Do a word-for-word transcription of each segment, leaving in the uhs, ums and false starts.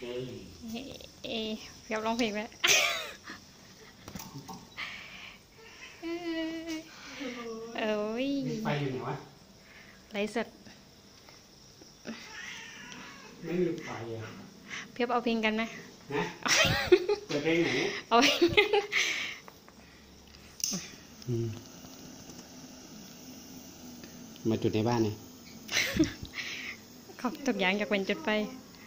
เอเพียบร้องเพลงไหมเอ้ยไฟอยู่ไหนวะไรสดไม่มีไฟอ่ะเพียบเอาเพลงกันไหมนะเปิดเพลงไหนเอาเพลงมาจุดในบ้านเนี่ยเขาทุกอย่างอยากเป็นจุดไฟ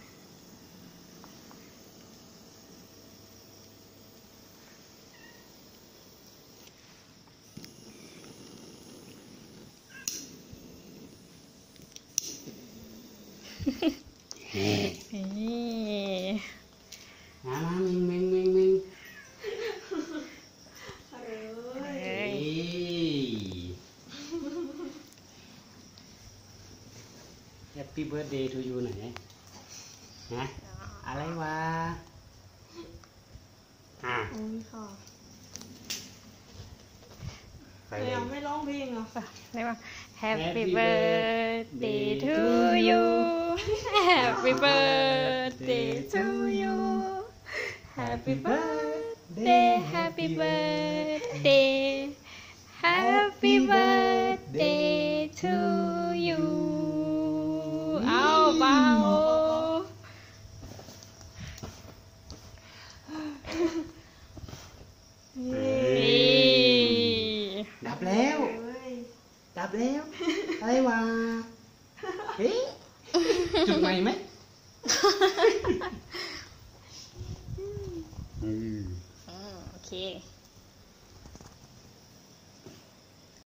เฮ้มามามิงมิงมิงมิงเฮ้ย Happy birthday to you ไหนนะอะไรวะอ่ะอุ้ยค่ะแต่ยังไม่ร้องเพลงอ่ะอะไรวะ Happy birthday to you Happy birthday to you Happy birthday Happy birthday Happy birthday to you เอาเบาดับแล้วดับแล้วอะไรวะเฮ้ยจุดใหม่ไหมอืมโอเค